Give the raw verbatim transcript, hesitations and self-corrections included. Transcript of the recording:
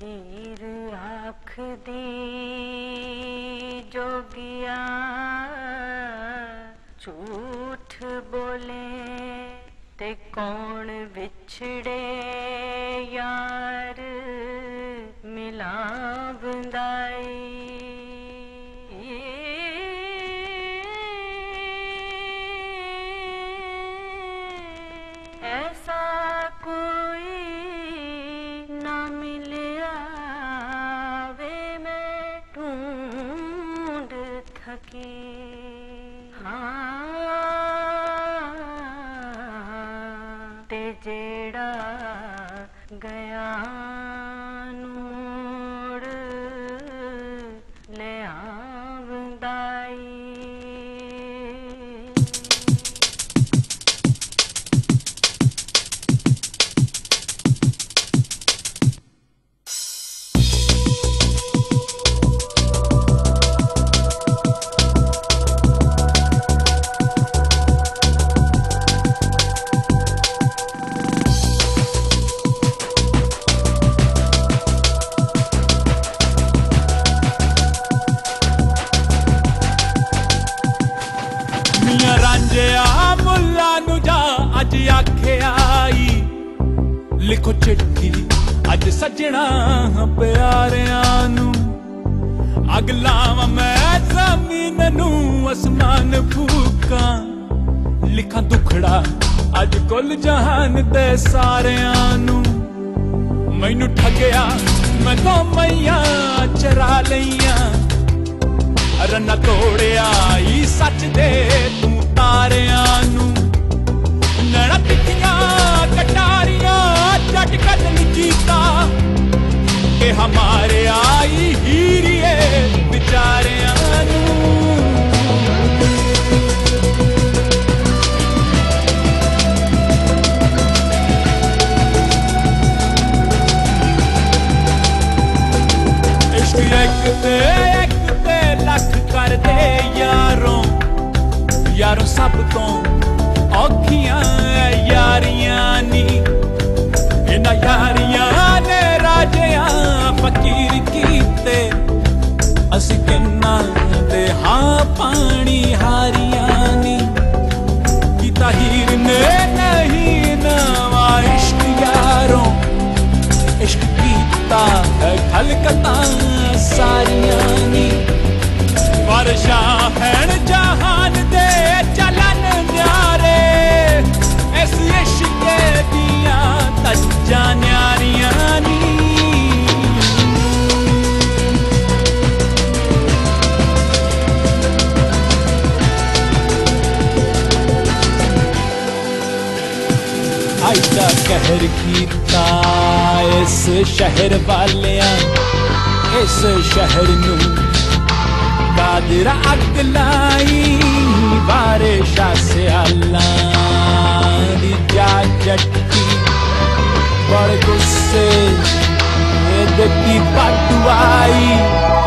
हीर आँख दी जोगिया झूठ बोले ते कौन विछड़े यार मिला बंदाई। ऐसा कोई ना मिले आवे मैं ढूंढ थकी। हाँ ते जेड़ा गया नूड़ ले आवंदाई। रांझिया मुल्ला नू जा अज आखे आई लिखो चिट्ठी अज सजना प्यारिया नू। अग लावां मैं जमीन नू आसमान फूका लिखा दुखड़ा अज कुल जहान दे सारिया नू। मैनू ठगया मैं तो मैया चरा लईया रन्ना तोड़िया ई सच दे तू तारिया नू। नैना तिखियां कटारियां जट कदल कीता के हमारे आई हीरिए बेचारिया नू। इश्क एक ते एक ते लख कर दे यारों यारों सब तो औखियां यारियां नी। इन्हां यारियां ने राजियां फकीर कीते असी किन्ना दे हाँ पानी हारियां नी। कीता हीर ने नहीं नवा इश्क यारों इश्क कीता खलकता सारियां नी। वर्षा हैन जहान दे चलन न्यारे इस इश्क दियां तज्जां न्यारियां नी। अज दा कहर कीता इस शहर वालियां इस शहर नू कादरा अग लाई बारिशा स्यालां दी जा जट्टी बड़ गुस्से दित्ती पटवाई।